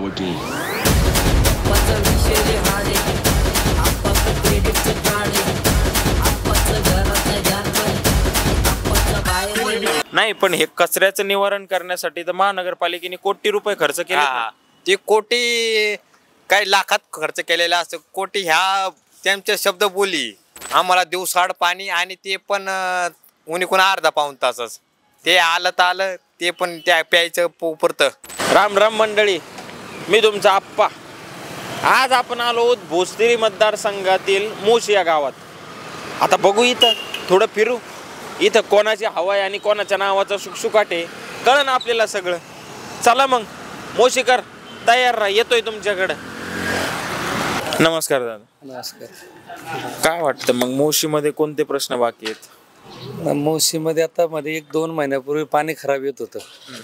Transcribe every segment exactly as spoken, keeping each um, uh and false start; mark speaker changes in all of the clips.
Speaker 1: again.
Speaker 2: नाही, पण हे कचऱ्याचं निवारण करण्यासाठी तर महानगरपालिकेने कोटी रुपये खर्च केले.
Speaker 3: ते कोटी काही लाखात खर्च केलेला असतो. कोटी ह्या त्यांचे शब्द बोली आम्हाला दिवसाड पाणी आणि ते पण उन्ही कोणा अर्धा पाऊन तासच ते आलं तर आलं ते पण त्या प्यायचं पुरतं.
Speaker 2: राम राम मंडळी, मी तुमचा आप्पा. आज आपण आलो भोसरी मतदारसंघातील मोशी या गावात. आता बघू इथं थोडं फिरू, इथं कोणाची हवा आहे आणि कोणाच्या नावाचा शुकशुकाट आहे कळलं आपल्याला सगळं. चला मग मोशीकर तयार राहा, येतोय तुमच्याकडं. नमस्कार दादा.
Speaker 4: नमस्कार.
Speaker 2: काय वाटतं मग मोशीमध्ये कोणते प्रश्न बाकी आहेत?
Speaker 4: मोशीमध्ये आता मध्ये एक दोन महिन्यापूर्वी पाणी खराब येत होतं.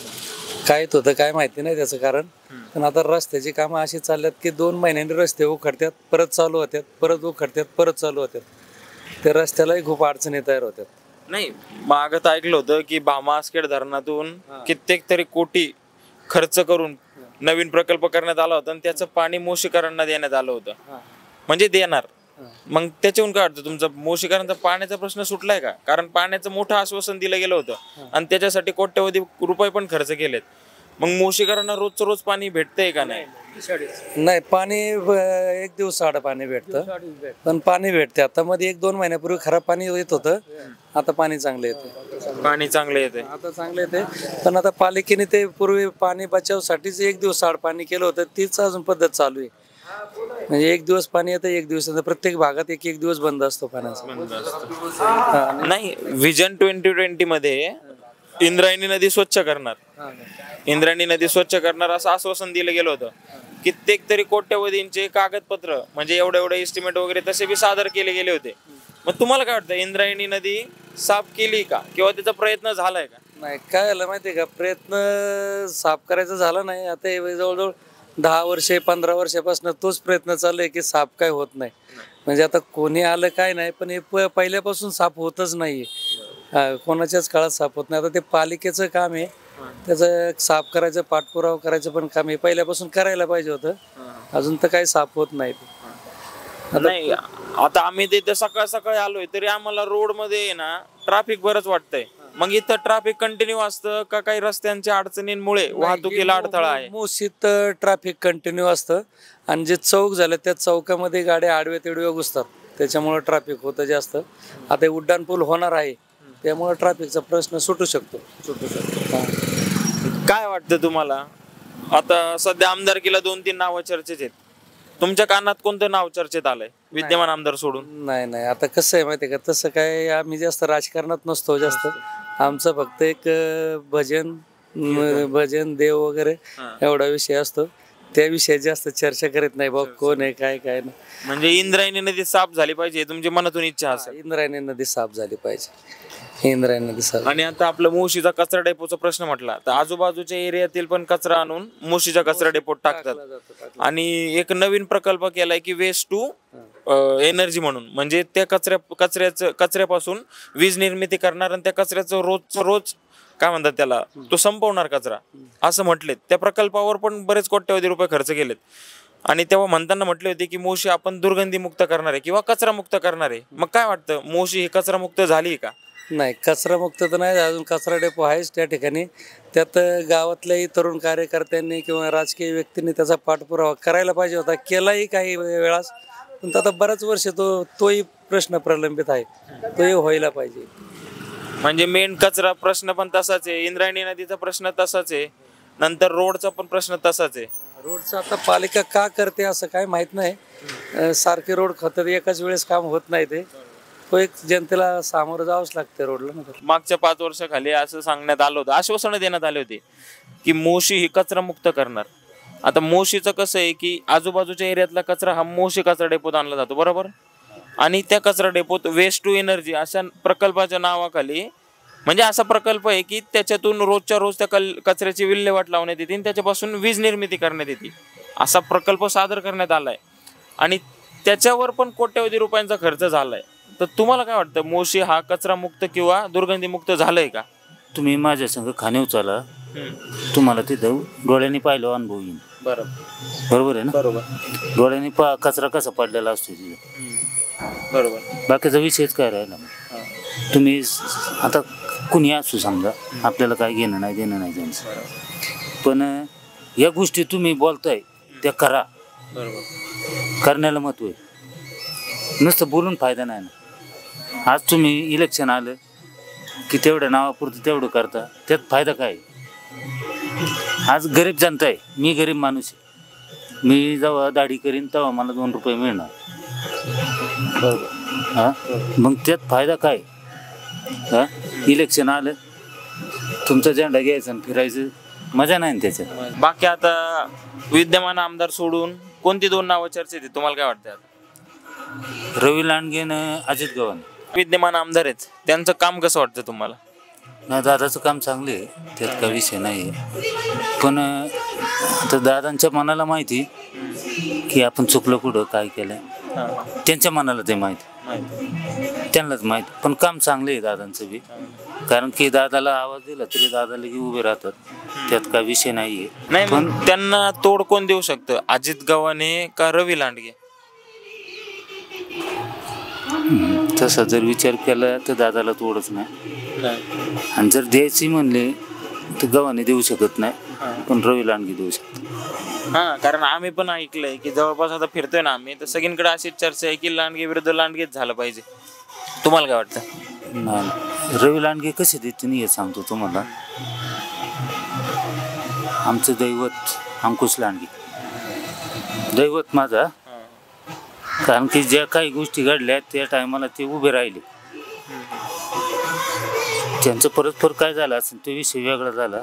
Speaker 4: काय येत होतं काय माहिती नाही त्याचं कारण, पण आता रस्त्याची कामं अशी चालल्यात की दोन महिन्यांनी रस्ते उखडतात, परत चालू होतात, परत उखडतात, परत चालू होतात. त्या रस्त्यालाही खूप अडचणी तयार होतात.
Speaker 2: नाही, मागत ऐकलं होतं की भामासखेड धरणातून कित्येक तरी कोटी खर्च करून नवीन प्रकल्प करण्यात आला होता आणि त्याचं पाणी मोशीकरांना देण्यात आलं होतं, म्हणजे देणार. मग त्याच्याहून काय वाटतं तुमचा मोशीकरांचा पाण्याचा प्रश्न सुटलाय का? कारण पाण्याचं मोठं आश्वासन दिलं गेलं होतं आणि त्याच्यासाठी कोट्यवधी रुपये पण खर्च केलेत. मग मोशीकरांना रोजचं रोज पाणी भेटतंय का? नाही
Speaker 4: नाही, पाणी एक दिवस आड पाणी भेटतं, पण पाणी भेटते. आता मध्ये एक दोन महिन्यापूर्वी खराब पाणी येत होतं, आता पाणी चांगलं येते.
Speaker 2: पाणी चांगलं येते
Speaker 4: आता चांगलं येते, पण आता पालिकेने ते पूर्वी पाणी बचावसाठीच एक दिवस आड पाणी केलं होतं, तीच अजून पद्धत चालू आहे. म्हणजे एक दिवस पाणी येतं, एक दिवस प्रत्येक भागात एक एक दिवस बंद असतो पाण्याचा.
Speaker 2: नाही, व्हिजन ट्वेंटी ट्वेंटी मध्ये इंद्रायणी नदी स्वच्छ करणार, इंद्रायणी नदी स्वच्छ करणार असं आश्वासन दिलं गेलं होतं. कित्येक तरी कोट्यवधींचे कागदपत्र म्हणजे एवढे एवढे एस्टिमेट वगैरे तसे बी सादर केले गेले होते. मग तुम्हाला काय वाटतं, इंद्रायणी नदी साफ केली का किंवा त्याचा प्रयत्न झालाय का?
Speaker 4: नाही, काय झालं माहितीये का, प्रयत्न साफ करायचा झाला नाही. आता जवळजवळ दहा वर्षे पंधरा वर्षापासून तोच प्रयत्न चालू आहे की साफ काय होत नाही. म्हणजे आता कोणी आलं काय नाही, पण हे पहिल्यापासून साफ होतच नाही. कोणाच्याच काळात साफ होत नाही. आता ते पालिकेचं काम आहे, त्याचं साफ करायचं, पाठपुरावा करायचं पण काम आहे, पहिल्यापासून करायला पाहिजे होतं. अजून तर काही साफ होत नाही.
Speaker 2: नाही, आता आम्ही तिथे सकाळ सकाळी आलोय तरी आम्हाला रोड मध्ये ना ट्रॅफिक बरंच वाटतंय. मग इथं ट्रॅफिक कंटिन्यू असतं का काही रस्त्यांच्या अडचणींमुळे वाहतुकीला अडथळा आहे?
Speaker 4: मोशीत ट्रॅफिक कंटिन्यू असतं आणि जे चौक झालं त्या चौकामध्ये गाड्या आडव्या तिडव्या घुसतात, त्याच्यामुळे ट्रॅफिक होतं जास्त. आता उड्डाण पूल होणार आहे, त्यामुळे ट्रॅफिकचा प्रश्न सुटू शकतो सुटू शकतो
Speaker 2: काय वाटतं तुम्हाला? आता सध्या आमदारकीला दोन तीन नावं चर्चेत आहेत. तुमच्या कानात कोणतं नाव चर्चेत आलंय विद्यमान आमदार सोडून?
Speaker 4: नाही नाही, आता कसं आहे माहिती आहे का, तसं काय आम्ही जास्त राजकारणात नसतो जास्त. आमचं फक्त एक भजन भजन देव वगैरे एवढा विषय असतो, त्या विषयात जास्त चर्चा करत नाही. बघ कोण आहे काय काय नाही.
Speaker 2: म्हणजे इंद्रायणी नदी साफ झाली पाहिजे तुमची मनातून इच्छा असेल?
Speaker 4: इंद्रायणी नदी साफ झाली पाहिजे, इंद्रायणी नदी साफ.
Speaker 2: आणि आता आपलं मोशीचा कचरा डेपोचा प्रश्न म्हटला तर आजूबाजूच्या एरियातील पण कचरा आणून मोशीच्या कचरा डेपोत टाकतात आणि एक नवीन प्रकल्प केलाय की वेस्ट टू एनर्जी म्हणून. म्हणजे त्या कचऱ्या कचऱ्याचं कचऱ्यापासून वीज निर्मिती करणार आणि त्या कचऱ्याचं रोज रोज काय म्हणतात त्याला, तो संपवणार कचरा असं म्हटलेत. त्या प्रकल्पावर पण बरेच कोट्यवधी रुपये खर्च केलेत आणि तेव्हा म्हणताना म्हटले होते की मोशी आपण दुर्गंधी मुक्त करणार आहे किंवा कचरा मुक्त करणार आहे. मग काय वाटतं, मोशी ही कचरा मुक्त झाली का?
Speaker 4: नाही, कचरा मुक्त तर नाही अजून. कचरा डेपो आहेच त्या ठिकाणी. त्यात गावातल्याही तरुण कार्यकर्त्यांनी किंवा राजकीय व्यक्तींनी त्याचा पाठपुरावा करायला पाहिजे होता, केलाही काही वेळास, पण आता बऱ्याच वर्ष तो तोही प्रश्न प्रलंबित आहे, तोही व्हायला पाहिजे.
Speaker 2: म्हणजे मेन कचरा प्रश्न पण तसाच आहे, इंद्रायणी नदीचा प्रश्न तसाच आहे, नंतर रोडचा पण प्रश्न तसाच आहे.
Speaker 4: रोडचं आता पालिका का करते असं काय माहित नाही. सारखे रोड खतर एकाच वेळेस काम होत नाही, ते तो एक जनतेला सामोरं जावंच लागते रोडला.
Speaker 2: मागच्या पाच वर्षाखाली असं सांगण्यात आलं होतं, आश्वासनं देण्यात आले होते की मोशी ही कचरा मुक्त करणार. आता मोशीचं कसं आहे की आजूबाजूच्या एरियातला कचरा हा मोशी कचरा डेपोत आणला जातो, बरोबर. आणि त्या कचरा डेपोत वेस्ट टू एनर्जी अशा प्रकल्पाच्या नावाखाली, म्हणजे असा प्रकल्प आहे की त्याच्यातून रोजच्या रोज त्या कल कचऱ्याची विल्हेवाट लावण्यात येते आणि त्याच्यापासून वीज निर्मिती करण्यात येते, असा प्रकल्प सादर करण्यात आलाय आणि त्याच्यावर पण कोट्यवधी रुपयांचा खर्च झालाय. तर तुम्हाला काय वाटतं, मोशी हा कचरा मुक्त किंवा दुर्गंधी मुक्त झालंय का?
Speaker 5: तुम्ही माझ्या संग खाण्यावर चाला, तुम्हाला तिथं डोळ्यांनी पाहिलं अनुभव येईल.
Speaker 2: बरोबर
Speaker 1: बरोबर आहे ना.
Speaker 2: बरोबर
Speaker 1: डोळ्याने पा कचरा कसा पडलेला असतो तिथे,
Speaker 2: बरोबर
Speaker 1: बाकीचा विषयच काय राहिला मग. तुम्ही स- आता कुणी असू समजा, आपल्याला काय घेणं नाही देणं नाही त्यांचं, पण अं, या गोष्टी तुम्ही बोलताय त्या करा,
Speaker 2: बरोबर
Speaker 1: करण्याला महत्व आहे. नुसतं बोलून फायदा नाही ना. आज तुम्ही इलेक्शन आलं की तेवढ्या नावापुरतं तेवढं करता, त्यात फायदा काय आहे? आज गरीब जनता आहे, मी गरीब माणूस आहे, मी जेव्हा दाढी करीन तेव्हा मला दोन रुपये मिळणार.
Speaker 2: बरोबर
Speaker 1: हां, मग त्यात फायदा काय? हां, इलेक्शन आलं तुमचा झेंडा घ्यायचा आणि फिरायचं, मजा नाही ना त्याच्यात.
Speaker 2: बाकी आता विद्यमान आमदार सोडून कोणती दोन नावं चर्चेत आहेत तुम्हाला काय वाटतं आता?
Speaker 1: रवी लांडगेनं अजित गव्हाणे.
Speaker 2: विद्यमान आमदार आहेत त्यांचं काम कसं वाटतं तुम्हाला?
Speaker 1: नाही, दादाचं काम चांगलं आहे, त्यात काही विषय नाही आहे, पण अं, आता दादांच्या मनाला माहिती की आपण चुकलं कुठं काय केलं, त्यांच्या मनाला ते माहिती, त्यांनाच माहिती. पण काम चांगलं आहे दादांचं बी, कारण की दादाला आवाज दिला तरी दादाला की उभे राहतात, त्यात काय विषय नाही आहे.
Speaker 2: नाही पण त्यांना तोड कोण देऊ शकतं, अजित गव्हाणे का रवी लांडगे?
Speaker 1: तसा जर विचार केला तर दादाला तोडच नाही, आणि जर द्यायची म्हणले तर गव्हाणे देऊ शकत नाही, पण रवी लांडगे देऊ शकतो.
Speaker 2: हा, कारण आम्ही पण ऐकलंय की जवळपास आता फिरतोय ना आम्ही, तर सगळीकडे अशीच चर्चा आहे की लांडगे विरुद्ध लांडगेच झालं पाहिजे. तुम्हाला काय वाटतं?
Speaker 1: नाही, रवी लांडगे कसे देते नाही हे सांगतो तुम्हाला. आमचं दैवत अंकुश लांडगे, दैवत माझा, कारण की ज्या काही गोष्टी घडल्या त्या टायमाला ते उभे राहिले. त्यांचं परस्पर काय झालं असेल तो विषय वेगळा झाला.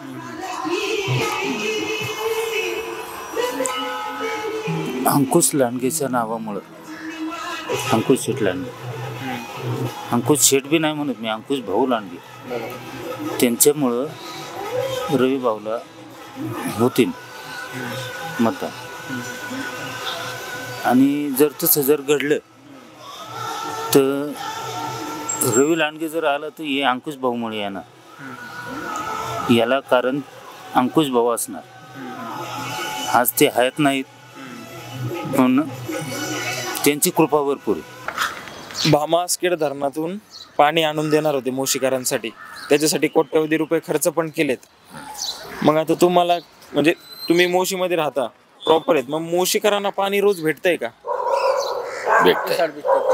Speaker 1: अंकुश लांडगेच्या नावामुळं, अंकुश शेठ लांडगे, अंकुश शेठ बी नाही म्हणत मी, अंकुश भाऊ लांडगे, त्यांच्यामुळं रवी भाऊला होतील मतदान. आणि जर तसं जर घडलं तर रवी लांडगे जर आला तर हे अंकुश भाऊमुळे येणार, याला कारण अंकुश भाऊ असणार. आज ते आहेत नाहीत, पण त्यांची कृपा भरपूर आहे.
Speaker 2: भामासखेड धरणातून पाणी आणून देणार होते मोशीकरांसाठी, त्याच्यासाठी कोट्यवधी रुपये खर्च पण केलेत. मग आता तुम्हाला म्हणजे तुम्ही मोशीमध्ये राहता प्रॉपर आहेत, मग मोशीकरांना पाणी रोज भेटतंय का?
Speaker 5: भेटतंय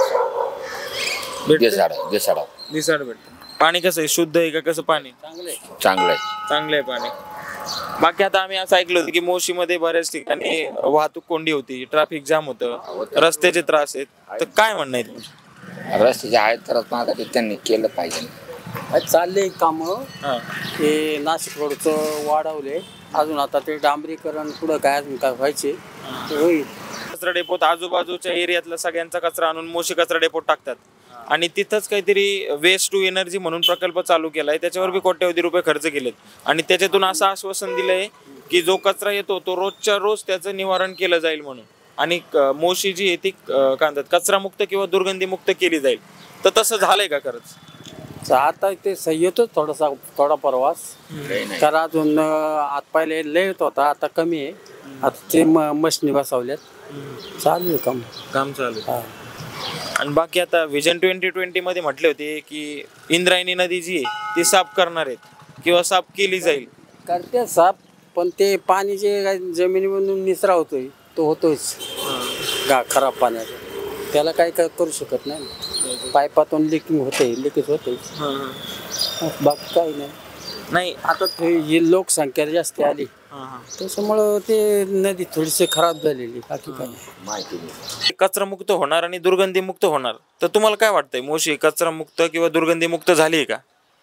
Speaker 5: देसाडा देसाडा
Speaker 2: दिसाड भेटतं. पाणी कसं आहे, शुद्ध आहे का कसं पाणी?
Speaker 5: चांगलं आहे.
Speaker 2: चांगलं आहे पाणी. बाकी आता आम्ही असं ऐकलं होतं की मोशीमध्ये बऱ्याच ठिकाणी वाहतूक कोंडी होती, ट्रॅफिक जाम होतं, रस्त्याचे त्रास आहेत, तर काय म्हणणं आहे तुमचं?
Speaker 5: रस्त्याचे आहेत तर आता ते त्यांनी केलं पाहिजे.
Speaker 6: चालले काम
Speaker 2: हां
Speaker 6: हे नाशिक रोडचं वाढवले, अजून आता ते डांबरीकरण पुढं काय अजून काय व्हायचे ते होईल.
Speaker 2: कचरा डेपोत आजूबाजूच्या एरियातला सगळ्यांचा कचरा आणून मोशी कचरा डेपोत टाकतात, आणि तिथंच काहीतरी वेस्ट टू एनर्जी म्हणून प्रकल्प चालू केलाय, त्याच्यावर बी कोट्यवधी रुपये खर्च केलेत, आणि त्याच्यातून असं आश्वासन दिलंय की जो कचरा येतो तो रोजच्या रोज त्याचं निवारण केलं जाईल म्हणून, आणि मोशी जी आहे ती काय म्हणतात कचरा मुक्त किंवा दुर्गंधी मुक्त केली जाईल. तर तसं झालंय का खरंच?
Speaker 6: तर आता ते सही येतोच थोडासा थोडा प्रवास, तर अजून आत पहिले लय येत होता, आता कमी आहे. आता ते मशनी बसवल्यात, चालू आहे काम
Speaker 2: काम चालू.
Speaker 6: हा.
Speaker 2: आणि बाकी आता विजन ट्वेंटी ट्वेंटी मध्ये म्हटले होते की इंद्रायणी नदी जी आहे ती साफ करणार आहेत किंवा साफ केली जाईल.
Speaker 6: करते साफ, पण ते पाणी जे काय जमिनीमधून निचरा होतोय तो होतोच गा खराब पाण्याचा, त्याला काही काय करू शकत नाही. पाईपातून लिकिंग होते, लिकेज होते, बाकी काही नाही.
Speaker 2: नाही
Speaker 6: आता ते ही लोकसंख्या जास्त आली त्याच्यामुळं ते नदी थोडीशी खराब झालेली, बाकी काही नाही.
Speaker 2: कचरा मुक्त होणार आणि दुर्गंधी मुक्त होणार, तर तुम्हाला काय वाटतंय मोशी कचरा मुक्त किंवा दुर्गंधी मुक्त झाली आहे का?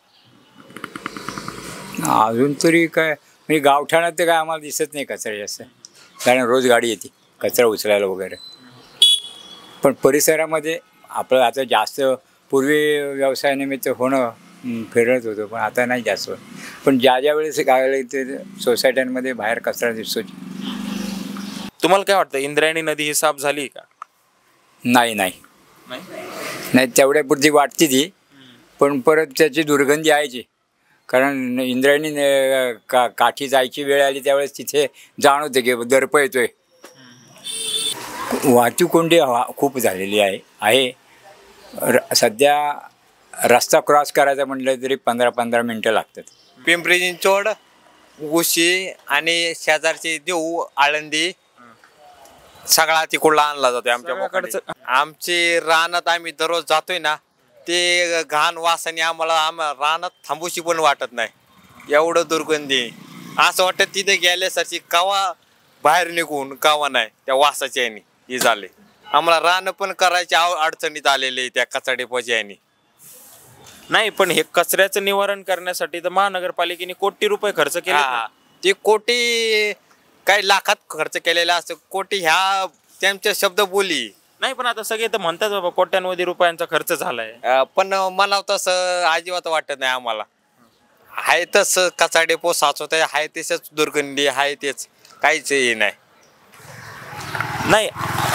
Speaker 7: अजून तरी काय म्हणजे गावठाणात ते काय आम्हाला दिसत नाही कचरा जास्त, कारण रोज गाडी येते कचरा उचलायला वगैरे. पण परिसरामध्ये आपलं आता जास्त पूर्वी व्यवसायानिमित्त होणं फिरत होतं, पण आता नाही जास्त. पण ज्या ज्या वेळेस काय ते सोसायट्यांमध्ये बाहेर कचरा दिसतो.
Speaker 2: तुम्हाला काय वाटतं इंद्रायणी नदी ही साफ झाली का?
Speaker 7: नाही नाही नाही तेवढ्यापुरती वाटते ती, पण परत त्याची दुर्गंधी यायची. कारण इंद्रायणी अं, का काठी जायची वेळ आली त्यावेळेस तिथे जाणवते की दर्प येतोय. वाहतूक कोंडी हवा खूप झालेली आहे आहे र सध्या रस्ता क्रॉस करायचा म्हटलं तरी पंधरा पंधरा मिनटं लागतात.
Speaker 3: पिंपरी चिंचवड, उशी आणि शेजारची देऊ, आळंदी सगळा तिकडला आणला जातोय आमच्या
Speaker 2: सगळ्याकडचं-
Speaker 3: बोकाडी. आमची रानात आम्ही दररोज जातोय ना, ते घाण वासाने आम्हाला आम रानात थांबूशी पण वाटत नाही, एवढं दुर्गंधी. असं वाटतं तिथे गेल्यासारखी कवा बाहेर निघून कवा नाही, त्या वासाच्या याने हे झाले. आम्हाला रान पण करायच्या अडचणीत आलेले त्या कचरा डेपोच्या याने.
Speaker 2: नाही पण हे कचऱ्याचं निवारण करण्यासाठी तर महानगरपालिकेने कोटी रुपये खर्च केले.
Speaker 3: हा, ते कोटी काही लाखात खर्च केलेला असतो, कोटी ह्या त्यांचे शब्द बोली.
Speaker 2: नाही पण आता सगळे तर म्हणतात बाबा कोट्यांवधी रुपयांचा खर्च झालाय.
Speaker 3: अं, पण मला तसं अजिबात वाटत नाही आम्हाला. आहे तसं कचरा डेपो साचवत आहे, आहे तेच दुर्गंधी आहे, तेच काहीच हे नाही.
Speaker 2: नाही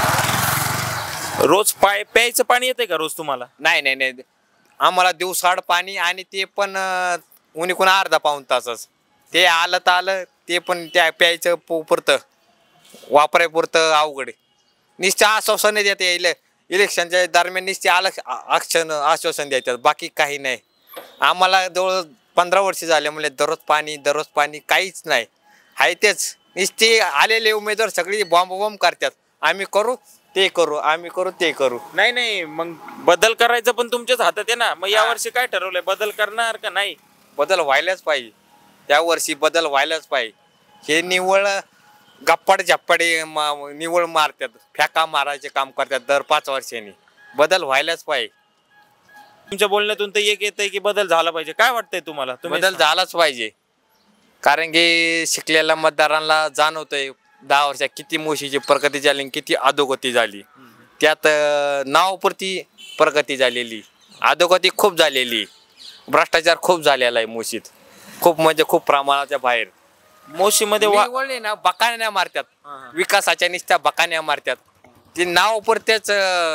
Speaker 2: रोज पाय प्यायचं पाणी येते का रोज तुम्हाला?
Speaker 3: नाही नाही नाही आम्हाला दिवसाड पाणी, आणि ते पण उन्ही कोणा अर्धा पाऊन तासच. ते आलं तर आलं, ते पण त्या प्यायचं पु- पुरतं वापरायपुरतं अवघड आहे. निश्चित आश्वासन देत येईल इलेक्शनच्या दरम्यान, निश्चित आलं आक्षण आश्वासन द्यायचं, बाकी काही नाही. आम्हाला जवळ पंधरा वर्ष झाले म्हणजे दररोज पाणी दररोज पाणी काहीच नाही आहे. तेच निश्चित आलेले उमेदवार सगळे बॉम्ब बॉम्ब करतात, आम्ही करू ते करू, आम्ही करू ते करू.
Speaker 2: नाही नाही मग बदल करायचं पण तुमच्याच हातात आहे ना. मग यावर्षी काय ठरवलंय, बदल करणार का नाही?
Speaker 3: बदल व्हायलाच पाहिजे, त्या वर्षी बदल व्हायलाच पाहिजे. हे निव्वळ गप्पाड झप्पाडे मा- निव्वळ मारतात, फेका मारायचे काम करतात दर पाच वर्षांनी. बदल व्हायलाच पाहिजे.
Speaker 2: तुमच्या बोलण्यातून तर एक येतंय की बदल झाला पाहिजे. काय वाटतंय तुम्हाला? तुम्ही
Speaker 3: बदल झालाच पाहिजे, कारण की शिकलेल्या मतदारांना जाणवतंय दहा वर्षात किती मोशीची प्रगती झाली आणि किती अधोगती झाली. त्यात अं, नावापुरती प्रगती झालेली, अधोगती खूप झालेली, भ्रष्टाचार खूप झालेला आहे मोशीत, खूप म्हणजे खूप प्रमाणाच्या बाहेर.
Speaker 2: मोशीमध्ये वा-
Speaker 3: निव्वळ ना बकाण्या मारतात, विकासाच्या निष्ठा बकाण्या मारतात. ते नाव पुरतेच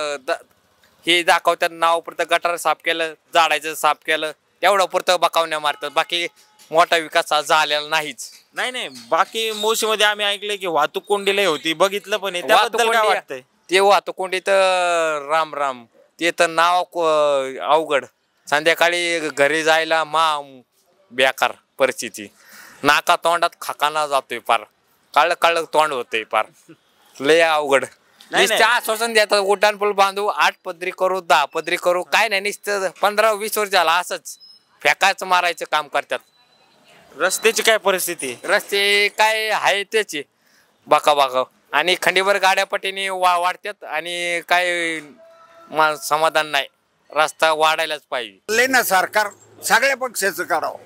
Speaker 3: हे दाखवतात, नाव पुरतं गटार साफ केलं, झाडायचं साफ केलं, तेवढं पुरतं बकावण्या मारतात, बाकी मोठा विकास झालेला नाहीच.
Speaker 2: नाही नाही बाकी मोशीमध्ये आम्ही ऐकलंय की वाहतूक कोंडीला होती, बघितलं पण आहे. त्याबद्दल काय वाटतंय?
Speaker 3: ते वाहतूक कोंडी तर राम राम, ते तर नाव क- अवघड. संध्याकाळी घरी जायला मा बेकार परिस्थिती, नाका तोंडात खाकाना जातोय, पार काळ काळ तोंड होतंय, पार लय अवघड.
Speaker 2: नाही,
Speaker 3: नुसतं आश्वासन देतात, उड्डाण पूल बांधू, आठ पदरी करू, दहा पदरी करू, काय नाही, नुसतं पंधरा वीस वर्ष झाला असंच फेकायचं मारायचं काम करतात.
Speaker 2: रस्त्याची काय परिस्थिती?
Speaker 3: रस्ते काय आहे त्याचे बाका बाका, आणि खंडीभर गाड्या पटीने वा वाढतात, आणि काय मा- समाधान नाही. रस्ता वाढायलाच पाहिजे.
Speaker 8: लय ना सरकार सगळ्या पक्षाचं काढावं,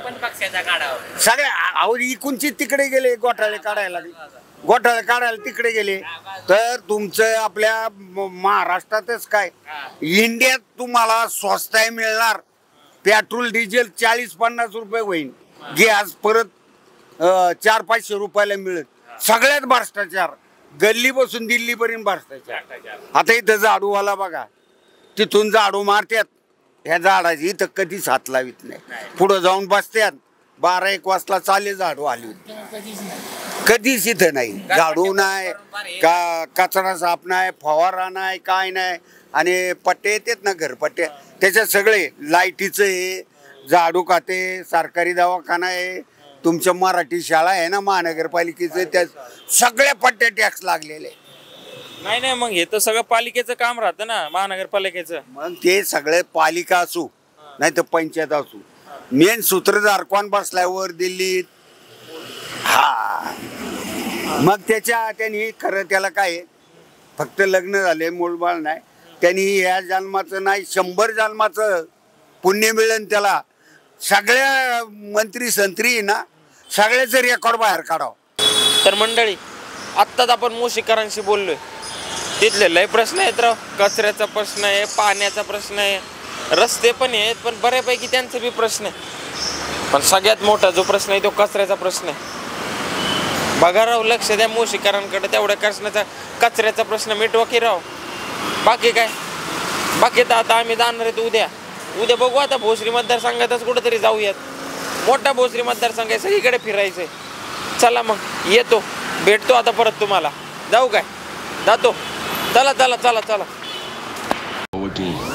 Speaker 8: सगळ्या अहो इकूनची तिकडे गेले घोटाळे काढायला लागले, घोटाळे काढायला तिकडे गेले, तर तुमचं आपल्या म- महाराष्ट्रातच काय इंडियात तुम्हाला स्वस्ताय मिळणार. पेट्रोल डिझेल चाळीस पन्नास रुपये होईल, गॅस परत अं, चार पाचशे रुपयाला मिळेल. सगळ्यात भ्रष्टाचार, गल्ली बसून दिल्ली पर्यंत भ्रष्टाचार. आता इथं झाडूवाला बघा, तिथून झाडू मारतात, ह्या झाडाची इथं कधीच हात लावित नाही, पुढं जाऊन बसतात, बारा एक वाजता चाले झाडू आली होती, कधीच इथं नाही झाडू नाही, का कचरा साफ नाही, फवारा नाही, काय नाही. आणि पट्टे येतात ना घरपट्ट्या, त्याच्यात सगळे लाईटीचं हे, झाडू खाते, सरकारी दवाखाना आहे, तुमच्या मराठी शाळा आहे ना महानगरपालिकेचं, त्या सगळ्या पट्ट्या टॅक्स लागलेले.
Speaker 2: नाही नाही मग हे तर सगळं पालिकेचं काम राहतं ना, महानगरपालिकेचं.
Speaker 8: मग ते सगळे पालिका असू नाही तर पंचायत असू, मेन सूत्रधार कोण बसलाय वर दिल्लीत? हा, मग त्याच्या त्यांनी खरं त्याला काय आहे, फक्त लग्न झाले मूलबाळ नाही, त्यांनी ह्या जन्माचं नाही शंभर जन्माचं पुण्य मिळेल त्याला. सगळ्या मंत्री संत्री ना सगळ्याचं रेकॉर्ड बाहेर काढावं.
Speaker 2: तर मंडळी आत्ताच आपण मोशीकरांशी बोललोय, तिथले लय प्रश्न आहेत राव. कचऱ्याचा प्रश्न आहे, पाण्याचा प्रश्न आहे, रस्ते पण आहेत, पण बऱ्यापैकी त्यांचे बी प्रश्न आहे. पण सगळ्यात मोठा जो प्रश्न आहे तो कचऱ्याचा प्रश्न आहे. बघा राव, लक्ष द्या मोशीकरांकडे, तेवढ्या कचऱ्याचा कचऱ्याचा प्रश्न मिटवा की राव. बाकी काय, बाकी तर आता आम्ही जाणार आहेत उद्या. उद्या बघू आता भोसरी मतदारसंघातच कुठेतरी जाऊयात. मोठा भोसरी मतदारसंघ आहे, सगळीकडे फिरायचंय. चला मग येतो, भेटतो आता परत तुम्हाला. जाऊ काय? जातो. चला चला चला चला.